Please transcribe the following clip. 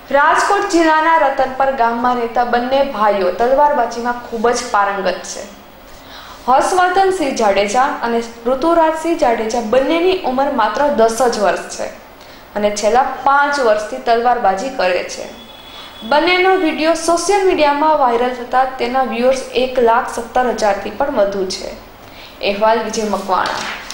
રાજકોટ જિલ્લાના રતનપર ગામમાં રહેતા બંને ભાઈઓ તલવારબાજીમાં ખૂબ જ પારંગત છે. હર્ષવર્ધનસિંહ જાડેજા અને ઋતુરાજસિંહ જાડેજા બંનેની ઉંમર માત્ર 10 જ વર્ષ છે અને છેલ્લા 5 વર્ષથી તલવારબાજી કરે છે. બંનેનો વિડીયો સોશિયલ મીડિયામાં વાયરલ થતા તેના વ્યુઅર્સ 1,17,000થી પણ વધુ છે. અહેવાલ વિજય મકવાણા.